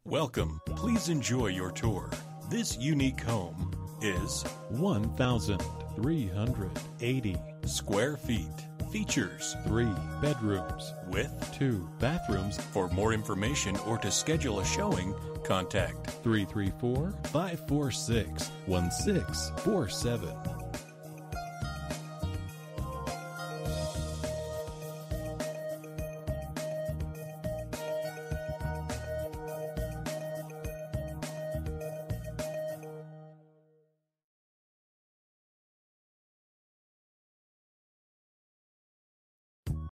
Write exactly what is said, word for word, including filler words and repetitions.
Welcome. Please enjoy your tour. This unique home is one thousand three hundred eighty square feet. Features three bedrooms with two bathrooms. For more information or to schedule a showing, contact three three four, five four six, one six four seven.